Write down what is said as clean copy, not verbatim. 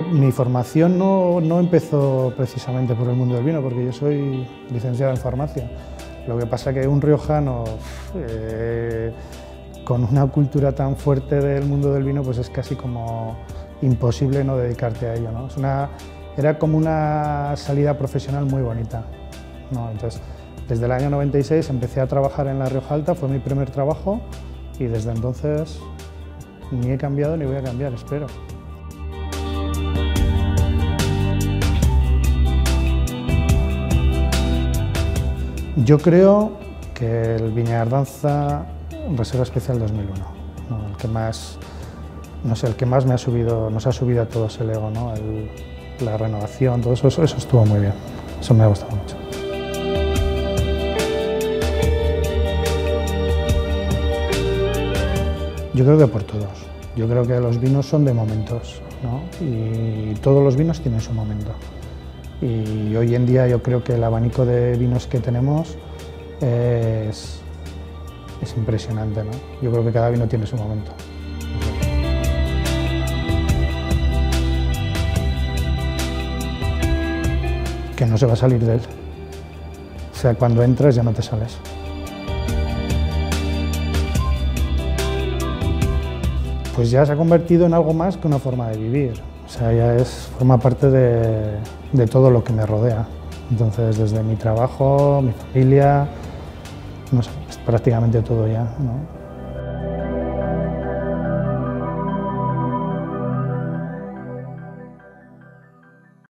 Mi formación no empezó precisamente por el mundo del vino, porque yo soy licenciado en farmacia. Lo que pasa es que un riojano con una cultura tan fuerte del mundo del vino, pues es casi como imposible no dedicarte a ello, ¿no? Era como una salida profesional muy bonita, ¿no? Entonces, desde el año 96 empecé a trabajar en La Rioja Alta, fue mi primer trabajo y desde entonces ni he cambiado ni voy a cambiar, espero. Yo creo que el Viña Ardanza Reserva Especial 2001, ¿no? El que más, no sé, el que más me ha subido, nos ha subido a todos el ego, ¿no? La renovación, todo eso estuvo muy bien, eso me ha gustado mucho. Yo creo que por todos, yo creo que los vinos son de momentos, ¿no? Y todos los vinos tienen su momento. Y hoy en día yo creo que el abanico de vinos que tenemos es impresionante, ¿no? Yo creo que cada vino tiene su momento. Que no se va a salir de él. O sea, cuando entras ya no te sales. Pues ya se ha convertido en algo más que una forma de vivir. O sea, ya forma parte de todo lo que me rodea. Entonces, desde mi trabajo, mi familia, no sé, es prácticamente todo ya, ¿no?